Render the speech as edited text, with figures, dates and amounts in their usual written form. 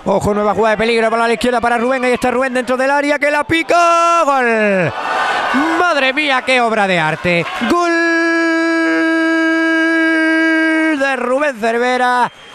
Ojo, nueva jugada de peligro para la izquierda para Rubén. Ahí está Rubén dentro del área, que la pica. ¡Gol! ¡Madre mía, qué obra de arte! ¡Gol de Rubén Cervera!